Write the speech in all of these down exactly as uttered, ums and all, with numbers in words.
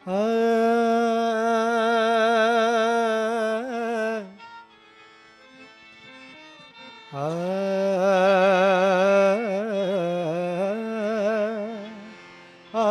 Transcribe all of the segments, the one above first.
आ, आ, आ,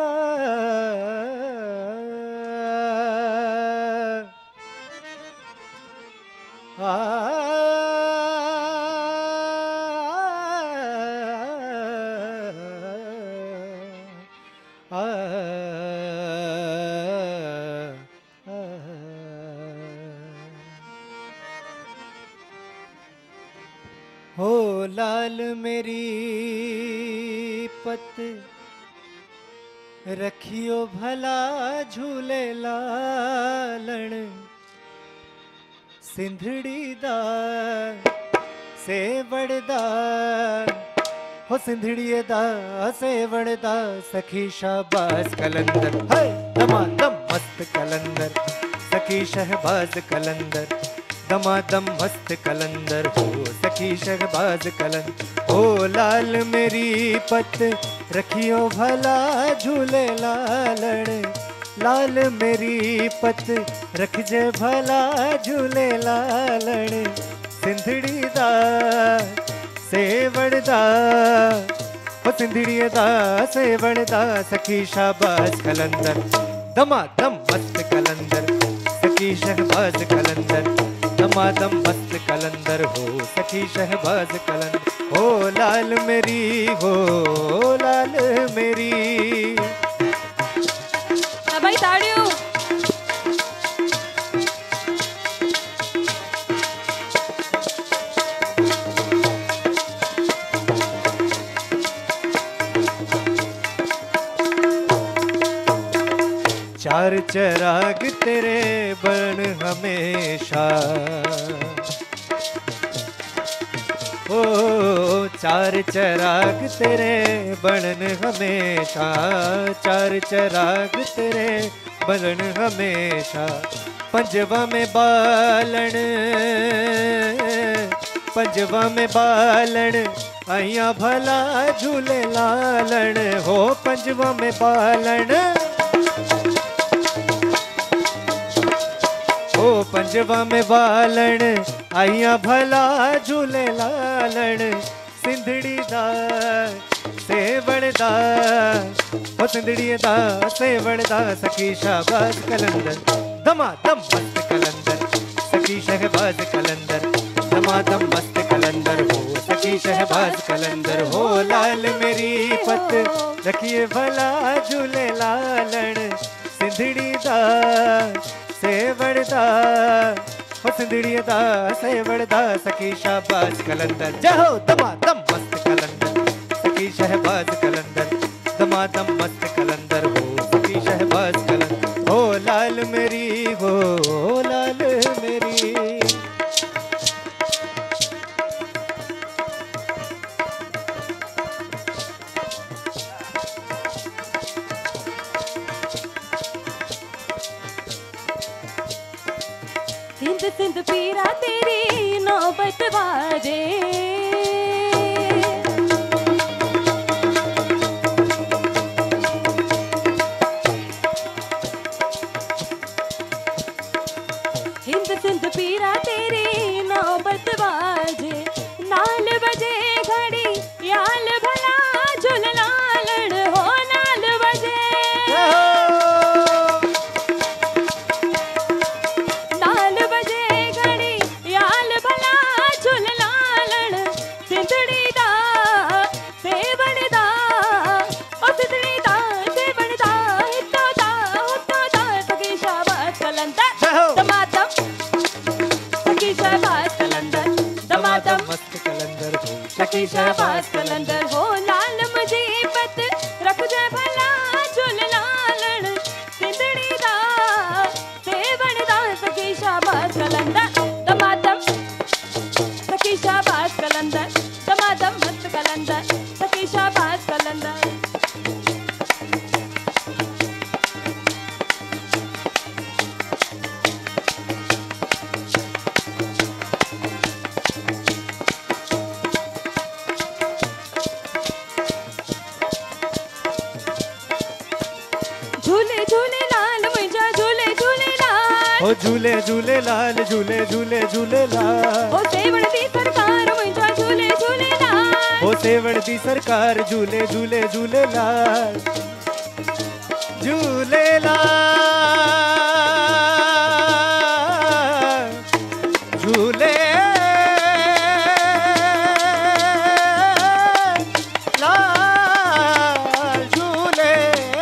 हो लाल मेरी पत रखियो भला झूले लालण सिंधड़ी दा सेवड़दा हो सिंधड़िए दा सेवड़दा सखी शाबाज कलंदर है दमादम मस्त कलंदर सखी शहबाज कलंदर दमादम मस्त कलंदर हो सखी शहबाज कलंदर हो लाल मेरी पत रखियो भला झूले लालण लाल मेरी पत रख जे भला झूले लालण सिंधड़ी दा सेवड़दा हो सिंधड़ी दा सेवड़दा सखी शाबाज कलंदर दमादम मस्त कलंदर सखी शहबाज कलंदर दमादम मस्त कलंदर हो सखी शहबाज कलंदर हो लाल मेरी हो लाल मेरी भाई ताड़ियों चार चराग तेरे बन हमेशा ओ चार चराग तेरे बनन हमेशा चार चराग तेरे बनन हमेशा पंजवा में बालन पंजवा में बालन आइया भला झूले लालन हो पंजवा में बालन ओ पंजवा में बालन आइया भला झूले लालन सिंधड़ी दा सेवड़दा ओ सिंधड़ी दा सेवड़दा सखी शाबाज कलंदर दमादम मस्त कलंदर सखी शहबाज कलंदर दमादम मस्त कलंदर हो सखी शहबाज कलंदर हो लाल मेरी पत रखिए भला झूले लालन सिंधड़ी दा सेवड़दा हो सिंधड़ी दा सेवड़दा सखी शाबाज कलंदर जय हो दमादम मस्त कलंदर सखी शहबाज कलंदर दमादम मस्त कलंदर हो सखी शहबाज कलंदर हो लाल मेरी हो लाल मेरी सिंध सिंध पीरा तेरी नौबत बाजे हिंद सिंध पीरा तेरी नौबत बाजे नाल बजे घड़ी याल भला झुल लालण हो नाल बजे नाल बजे घड़ी याल भला झुल लालण सिंधड़ी दा सेवड़दा ओ सिंधड़ी दा सेवड़दा हितो दा हुतो दा सखी शाबाज कलंदर दमादम सखी शाबाज कलंदर दमादम मस्त कलंदर हो सखी शाबाज कलंदर हो लाल मुझे पत रख जे भला झुल लालण सिंधड़ी दा सेवड़दा सखी शाबाज कलंदर दमादम सखी शाबाज कलंदर दमादम मस्त कलंदर सखी शाबाज कलंदर ओ झूले झूले लाल झूले झूले झूले लाल ओ सेवण दी सरकार मुंहिंजा झूले झूले लाल ओ सेवण दी सरकार झूले झूले झूले लाल झूले लाल झूले लाल झूले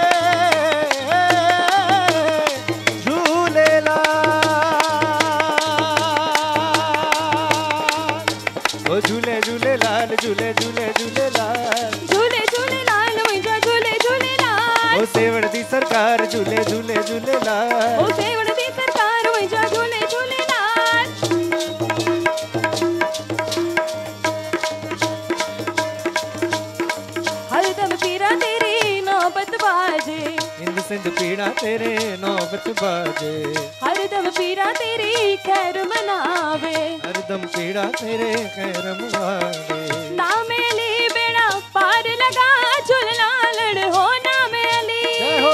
झूले लाल ओ झूले झूले लाल झूले झूले झूले लाल झूले झूले लाल मुंहिंजा झूले झूले लाल ओ सेवण दी सरकार झूले झूले झूले लाल ओ सेवण दी सरकार मुंहिंजा झूले झूले लाल हरदम पीरा तेरी नौबत बाजे हिंद सिंध पीड़ा तेरे नौबत बाजे हरदम पीरा तेरी खैर मनावे हरदम पीड़ा तेरे खैर मुआवे ना मेली बेड़ा पार लगा झूलना लड़ हो ना मेली जय हो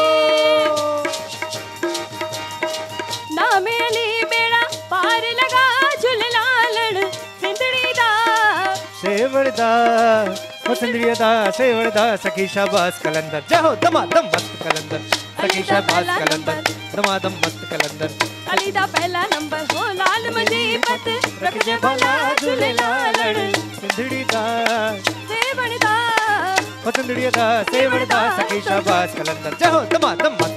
ना मेली बेड़ा पार लगा झूलना लड़ सिंधड़ी दा सेवड़दा ओ सिंधड़ीअ दा सेवड़दा सखी शाबाश कलंदर जय हो दमा दम मस्त कलंदर सखी शाबाश कलंदर दमा दम मस्त कलंदर अली दा पहला नंबर हो लाल मुजीबत रख जे भला झूले लालड़ सिंधड़ी दा सेवड़दा ओ सिंधड़ीअ दा सेवड़दा सखी शाबाश कलंदर जय हो दमा दम मस्त